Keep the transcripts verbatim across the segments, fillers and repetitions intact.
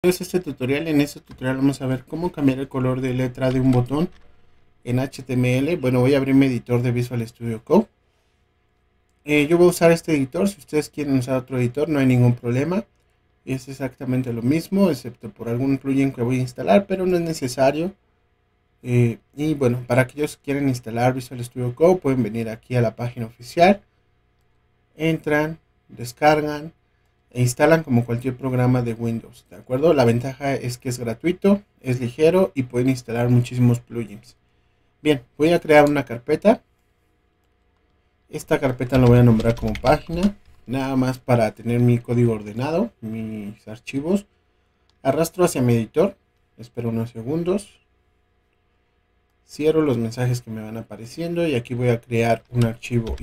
Este tutorial. En este tutorial vamos a ver cómo cambiar el color de letra de un botón en H T M L. Bueno, voy a abrir mi editor de Visual Studio Code. Eh, yo voy a usar este editor. Si ustedes quieren usar otro editor, no hay ningún problema. Es exactamente lo mismo, excepto por algún plugin que voy a instalar, pero no es necesario. Eh, y bueno, para aquellos que quieren instalar Visual Studio Code, pueden venir aquí a la página oficial. Entran, descargan e instalan como cualquier programa de Windows, ¿de acuerdo? La ventaja es que es gratuito, es ligero y pueden instalar muchísimos plugins. Bien, voy a crear una carpeta. Esta carpeta la voy a nombrar como página, nada más para tener mi código ordenado, mis archivos. Arrastro hacia mi editor, espero unos segundos. Cierro los mensajes que me van apareciendo y aquí voy a crear un archivo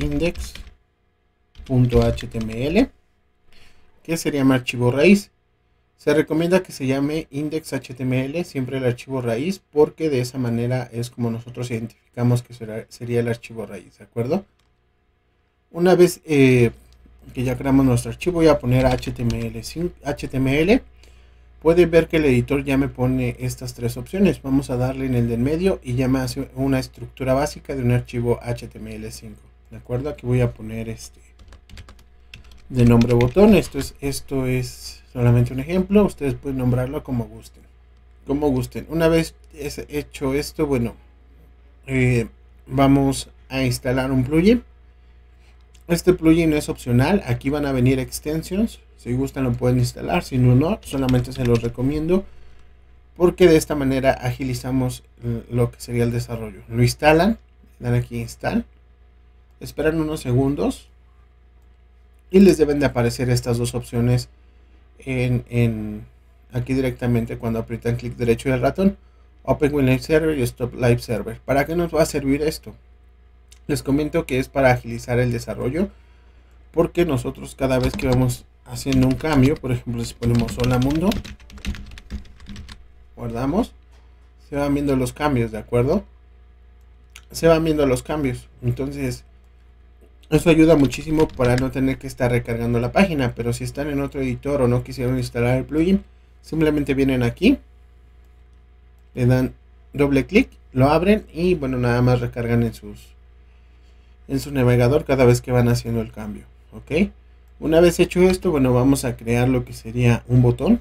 index.html. que sería mi archivo raíz. Se recomienda que se llame index.html, siempre el archivo raíz, porque de esa manera es como nosotros identificamos que será, sería el archivo raíz, ¿de acuerdo? Una vez eh, que ya creamos nuestro archivo, voy a poner html. Sin html, pueden ver que el editor ya me pone estas tres opciones. Vamos a darle en el del medio y ya me hace una estructura básica de un archivo H T M L cinco, ¿de acuerdo? Aquí voy a poner este de nombre botón. Esto es, esto es solamente un ejemplo. Ustedes pueden nombrarlo como gusten. Como gusten. Una vez es hecho esto, bueno, eh, vamos a instalar un plugin. Este plugin es opcional. Aquí van a venir extensions. Si gustan lo pueden instalar. Si no, no. Solamente se los recomiendo. Porque de esta manera agilizamos lo que sería el desarrollo. Lo instalan. Dan aquí install. Esperan unos segundos. Y les deben de aparecer estas dos opciones en, en aquí directamente cuando aprietan clic derecho del ratón. Open with Live Server y Stop Live Server. ¿Para qué nos va a servir esto? Les comento que es para agilizar el desarrollo. Porque nosotros cada vez que vamos haciendo un cambio, por ejemplo si ponemos hola mundo, guardamos, se van viendo los cambios, ¿de acuerdo? Se van viendo los cambios. Entonces eso ayuda muchísimo para no tener que estar recargando la página. Pero si están en otro editor o no quisieron instalar el plugin, simplemente vienen aquí, le dan doble clic, lo abren y bueno, nada más recargan en sus en su navegador cada vez que van haciendo el cambio. Ok, una vez hecho esto, bueno, vamos a crear lo que sería un botón.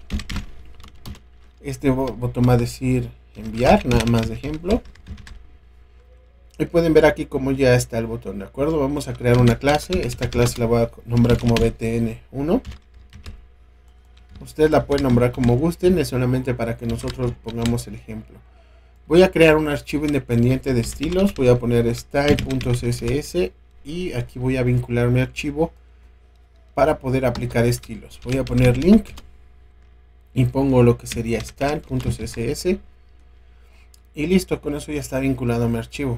Este botón va a decir enviar, nada más de ejemplo. Y pueden ver aquí cómo ya está el botón, ¿de acuerdo? Vamos a crear una clase. Esta clase la voy a nombrar como B T N uno. Ustedes la pueden nombrar como gusten, es solamente para que nosotros pongamos el ejemplo. Voy a crear un archivo independiente de estilos. Voy a poner style.css y aquí voy a vincular mi archivo para poder aplicar estilos. Voy a poner link y pongo lo que sería style.css y listo, con eso ya está vinculado a mi archivo.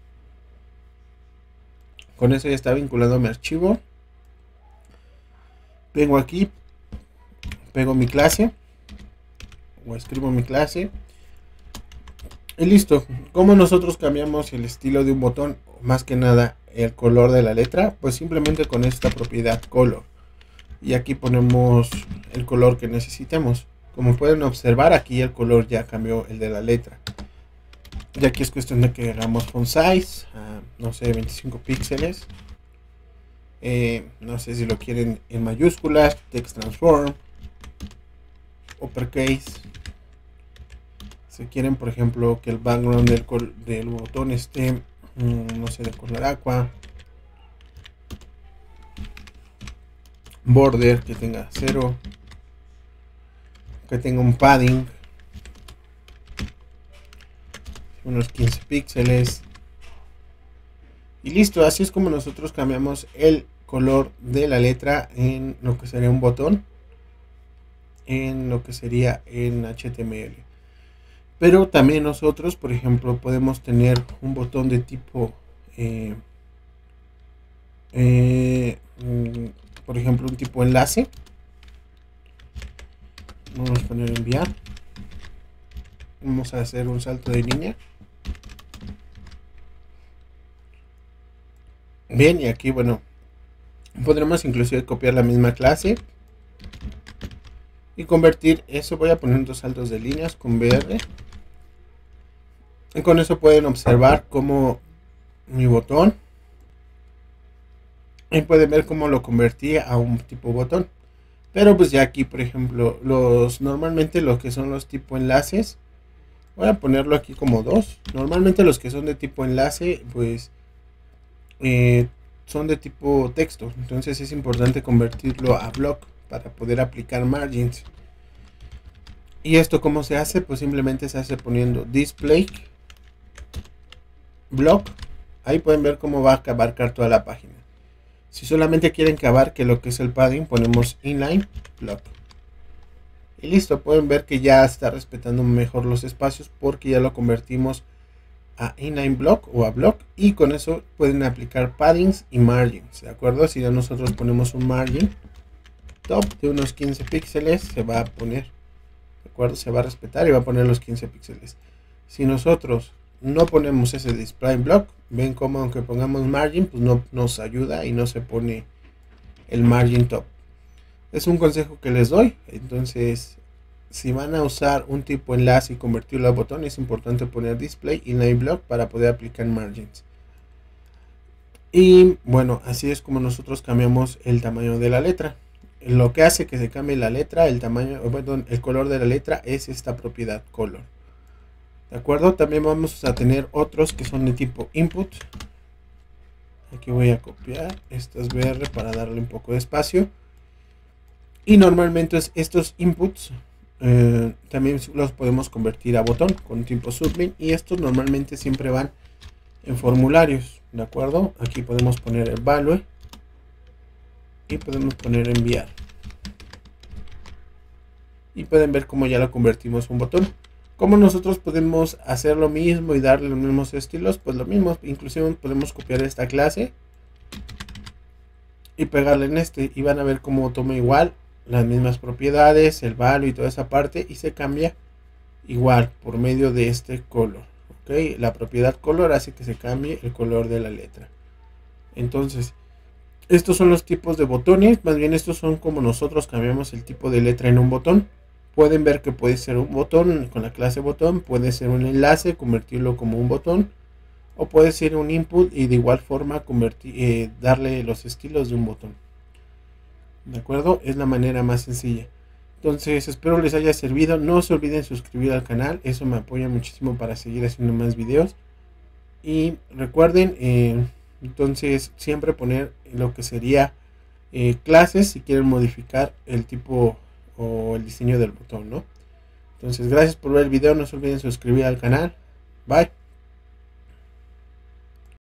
Con eso ya está vinculado a mi archivo. Vengo aquí, pego mi clase o escribo mi clase y listo. Como nosotros cambiamos el estilo de un botón, más que nada el color de la letra, pues simplemente con esta propiedad color, y aquí ponemos el color que necesitemos. Como pueden observar, aquí el color ya cambió el de la letra. Y aquí es cuestión de que hagamos font size, uh, no sé, veinticinco píxeles. Eh, no sé si lo quieren en mayúsculas, text transform, uppercase. Si quieren, por ejemplo, que el background del, del botón esté, mmm, no sé, de color aqua. Border que tenga cero. Que tenga un padding. Unos quince píxeles. Y listo, así es como nosotros cambiamos el color de la letra en lo que sería un botón, en lo que sería en H T M L. Pero también nosotros, por ejemplo, podemos tener un botón de tipo eh, eh, por ejemplo, un tipo enlace. Vamos a poner enviar. Vamos a hacer un salto de línea. Bien, y aquí, bueno, podremos inclusive copiar la misma clase y convertir eso. Voy a poner dos saltos de líneas con B R. Y con eso pueden observar cómo mi botón, y pueden ver cómo lo convertí a un tipo botón. Pero pues ya aquí, por ejemplo, los normalmente los que son los tipo enlaces, voy a ponerlo aquí como dos. Normalmente los que son de tipo enlace, pues eh, son de tipo texto. Entonces es importante convertirlo a block para poder aplicar margins. ¿Y esto cómo se hace? Pues simplemente se hace poniendo display block. Ahí pueden ver cómo va a abarcar toda la página. Si solamente quieren que abarque lo que es el padding, ponemos inline block. Y listo, pueden ver que ya está respetando mejor los espacios porque ya lo convertimos a inline block o a block, y con eso pueden aplicar paddings y margins, ¿de acuerdo? Si ya nosotros ponemos un margin top de unos quince píxeles, se va a poner, ¿de acuerdo? Se va a respetar y va a poner los quince píxeles. Si nosotros no ponemos ese display block, ven como aunque pongamos margin, pues no nos ayuda y no se pone el margin top. Es un consejo que les doy. Entonces, si van a usar un tipo enlace y convertirlo a botón, es importante poner display inline block para poder aplicar margins. Y bueno, así es como nosotros cambiamos el tamaño de la letra. Lo que hace que se cambie la letra, el tamaño, perdón, el color de la letra, es esta propiedad color. ¿De acuerdo? También vamos a tener otros que son de tipo input. Aquí voy a copiar estas B R para darle un poco de espacio. Y normalmente estos inputs eh, también los podemos convertir a botón con tipo submit. Y estos normalmente siempre van en formularios. ¿De acuerdo? Aquí podemos poner el value. Y podemos poner enviar. Y pueden ver cómo ya lo convertimos a un botón. Como nosotros podemos hacer lo mismo y darle los mismos estilos, pues lo mismo, inclusive podemos copiar esta clase y pegarle en este, y van a ver cómo toma igual las mismas propiedades, el value y toda esa parte, y se cambia igual por medio de este color. ¿Ok? La propiedad color hace que se cambie el color de la letra. Entonces, estos son los tipos de botones, más bien estos son como nosotros cambiamos el tipo de letra en un botón. Pueden ver que puede ser un botón con la clase botón, puede ser un enlace, convertirlo como un botón, o puede ser un input y de igual forma convertir, eh, darle los estilos de un botón. ¿De acuerdo? Es la manera más sencilla. Entonces espero les haya servido. No se olviden suscribir al canal, eso me apoya muchísimo para seguir haciendo más videos. Y recuerden, eh, entonces siempre poner lo que sería eh, clases si quieren modificar el tipo o el diseño del botón, ¿no? Entonces gracias por ver el video, no se olviden suscribir al canal. Bye.